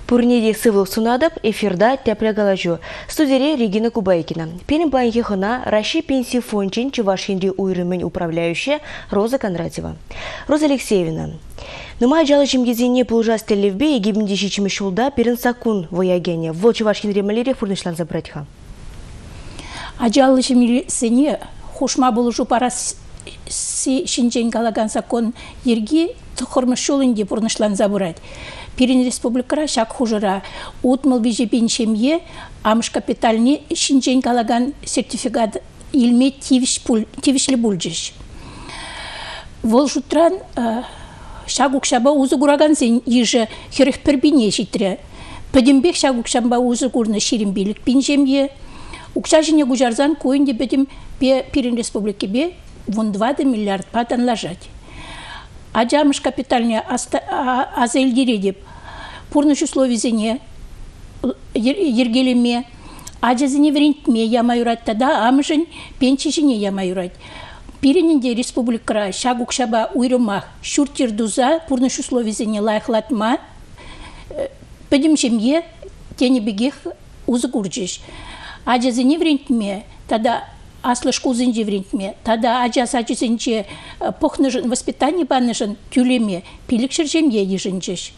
Пурнеде сывлық сунадып, эфирда тәпләгалажу. Студире Регина Кубайкина. Пенім планхи хына Раши пенсии фончин Чувашинди уйрымен управляющая Роза Кондратьева. Роза Алексеевна. Нумай жалы жемгезине пулжас телевбе и гибнди шичимы шулда перін сакун воягене. Вол Чувашкин ремалере фурнышлан забратьха. Ажалы жемгезине хушма булужу парас шинчен калаган сакон ерги тұқырмы шулынде фурнышлан забрать. Перен республикара шак хужыра утмал бижепин шемье амыш капитальни шинчен калаган сертификат илме тивишли бульджиш. Вол жутран шагук шаба узы гураган зен еже херых пербине житре. Педембек шагук шаба узы гурны ширимбилик пин жемье. Укшажине гужарзан коинде бедем перен республики бе вон 20 миллиард патан лажать. Аджамыш капитальне азельдере деп пурныш условизине ергелеме аджазине врентме ямайурат тада амыжын пенчишине ямайурат. Пиренинде республикара шагук шаба уйрымах шуртирдуза пурныш условизине лайхлатма педимшемье тенебегех узгурджиш. Аджазине врентме тада аслышку зинже врентме, тада аджас аджасынче похныжын воспитание баныжын тюлеме пиликшер жемье ежинчеш.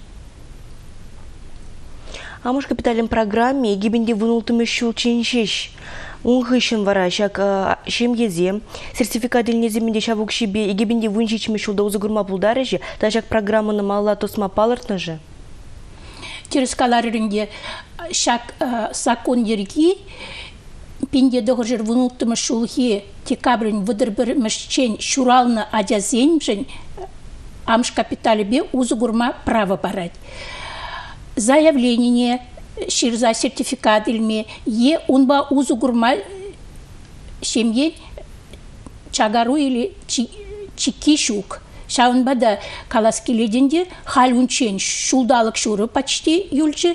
Амуш капитален программе гибенде вынултымы щулченчеш. Унхышын вара шак шемгезе, сертификат ильнеземінде шавук шибе и гибенде вынчичмы щулда узыгурма пулдарыжы, та шак программаны мала тосма палыртныжы. Терескаларырынде шак сакон ерги пинде доғыржыр вұнылттымы шулхи декабрын выдырбірмішчен шуралны адязенжен амш капитали бе узыгурма право барать. Заявление ширза сертификат илме е унба узыгурма шемье чагару или чикишук. Шаунбада каласкеледенде халунчен шулдалық шуры почти юльче.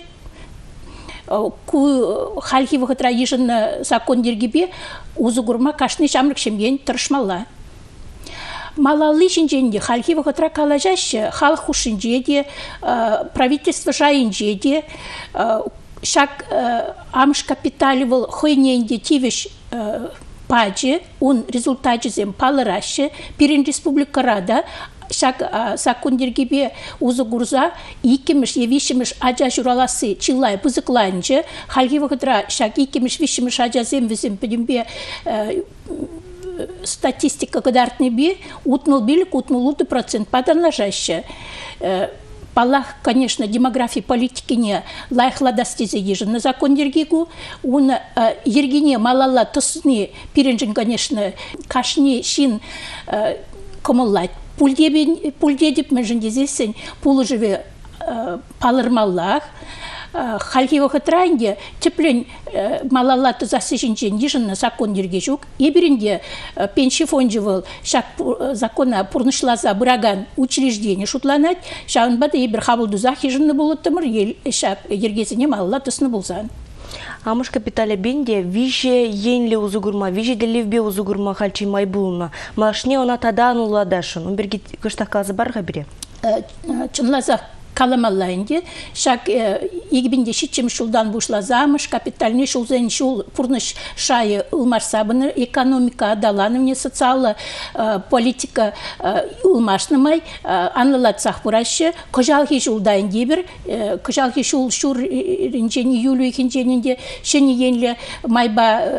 Ку хальхи выхотра ежен закон дергибе узугурма кашны шамрык шемген тырышмалла. Малалы шинженде хальхи выхотра калажаще хал хушинжеде правительство жайынжеде шак амш капиталивал хойненде тивиш падже он результате зем палыраще перен республикарада шак сакундергибе узугурза икимиш евишимиш аджа жураласы чилай бузыкланчы хальги вахтра шак икимиш вишимиш аджа зем визем педимбе статистика кадартны бе утнул билик утнул 1% паданлажаще. Палах, конечно, демографии политики не лайхла достизе ежен на закон дергигу, он ергине малала тосны перенжен, конечно, кашни шин комоллать. Пульдедіп мәжіндезесін пулы живе палырмаллах. Хальхи вахытрайнде теплен малалаты засыжынчен ежінна закон дергежук. Еберінде пенші фонжевыл шак закона пурнышлаза бұраган учреждение шутланать. Шаунбада ебір хабылдузах ежінна болыттымыр шак ергезіне малалатысыны болсан. Амуш капиталя бенде виже енле узугурма, виже деливбе узугурма хальчи майбулна. Малашне она тада ануладашын. Он берги кыштақазы барға бере? Чынлазақ каламаллайынде. Шак егбенде шитчем шулдан бушлазамыш, капитальный шулзен шул пурныш шайы улмарсабыны, экономика адаланывне, социалы политика улмашнымай, анлылатсақ бұрашы, кожалхи шулдайынде бір, кожалхи шул шур ринчені юлю екенченінде, шені енлі майба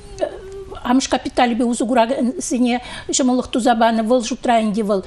амыш капитали бе узугурагасыне шамылық тузабаны выл жутрайынде выл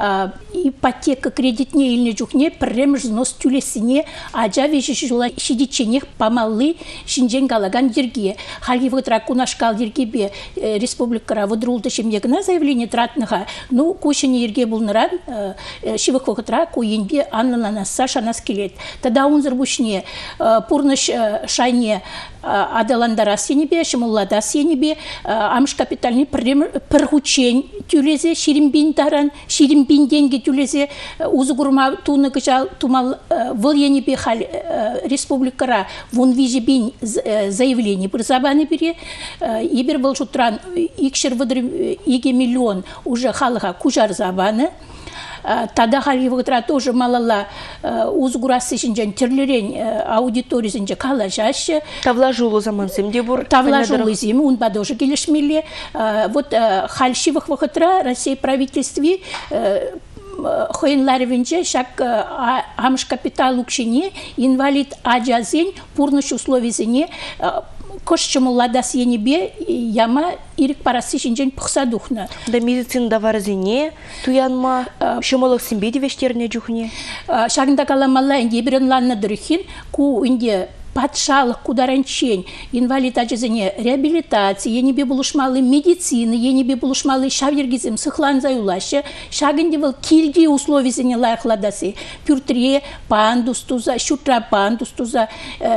ипотека кредитне илне жүхне пірремж знос тюлесіне ажа веші жула шидиченех памаллы шинжен галаган ерге. Хальги вғытра кунашкал ерге бе республикара выдрулды шемдегіна заявление тратныға. Ну, кушыне ерге бұлныран шивық вғытра куенбе аннанаса шанас келет. Тада унзыр бұшне пурныш шайне адаландара сенебе, шымыллада сенебе, амыш капитальный піргучен тюлезе, ширимбин таран, ширимбин деньги тюлезе, узугурма туны кычал тумал выл енебе хал республикара вон вижебин заявление бір забаны бере, ебір был шутран икшер выдыр 2 миллион уже халыға кужар забаны, Тада халгивгытра тоже малала узгурасы жинжен терлерен аудитория жинже калажаще. Тавлажулу заман семде бур. Тавлажулу зим, он бадожи келешмеле. Вот хальшивых вахытра Россия правительстве Хоинларевинче шак амш капитал укшине инвалид аджазень пурныш условизине кошчумуладас енебе яма ирик парасы шинжен пухсадухна. Да медицина даварзине туянма шомолок симбеди вештерне жухне. Шагында каламалла инде биренланна дырхин ку инде патшалық кударанчен, инвалид ажызыне реабилитация, енебе булышмалы медицины, енебе булышмалы шавергизм сыхлан заюлашы, шагынде был килди условизыне лайхладасы, пюртре пандустуза, шутра пандустуза,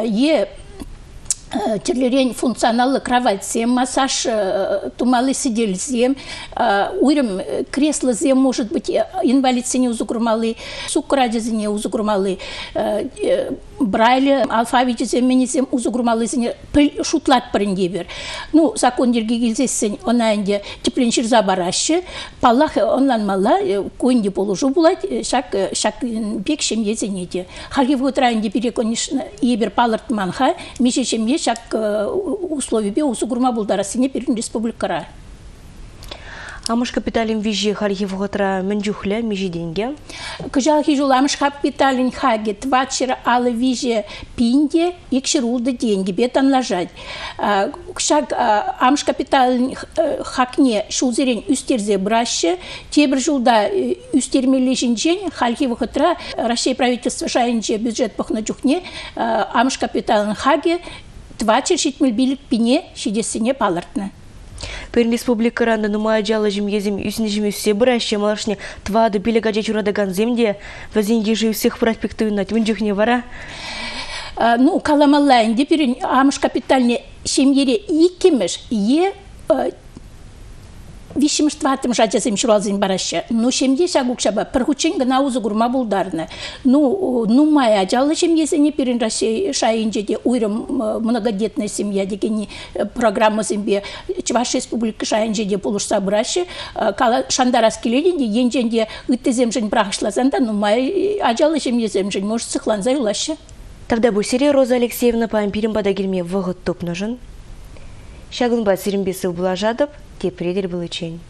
терлерень функционалы кроватьзем, массаж тумалы сидельзем, уйрем креслозем, может быть, инвалидсене узугрумалы, суккрадезене узугрумалы, брайле алфавитизем, менизем узугрумалызене шутлат парендебер. Ну, закон дергигилзесен, она инде тепленшир забарашы, паллах онланмала, коинде положу булать, шак бек шемьезенеде. Харгив гутраинде пере, конечно, ебер паларт манха, мишечемье шак условия бе узугрума булдарасыне перен республикара. Амыш капиталин вижи хархив готра менджухля межи деньги. Кожал хижул амыш капиталин хаге твачер алы вижи пинде икширулда деньги бетан лажать. Кшак амыш капиталин хакне шулзерен үстерзе браше тебр жулда үстермелешинчен хархив готра Россия правительство шайынче бюджет пахна жухне амыш капиталин хаге твачер шитмел билик пине шидесине палартна. Перен республика ранда нумая жалы жемьезем үсінжіме все бұрашче малашне твады билегаджа чурадаган земде вазенге жив всех проспектуинат вынжухне вара. Ну, каламаллайнде перен амыш капитальне шемьере иккемеш вишимш тватым жадязым шуралзын барашы. Ну, шемде шагукшаба пырхучен гына узугурма булдарны. Ну, мая жалы шемьезене перен шайынжеде уйрым многодетная семья дегені программа зембе Чуваш республика шайынжеде полушса барашы. Кала шандарас келеденде енженде ыттеземжен брахышлазанда, ну, мая ажалы шемьеземжен может сыхланзай улашы. Тогда бұл серия Роза Алексеевна пампирим бадагерме вғыт топ нужен. Шагын бат сирімбесі бұлажадып, тепредер бұл үчен.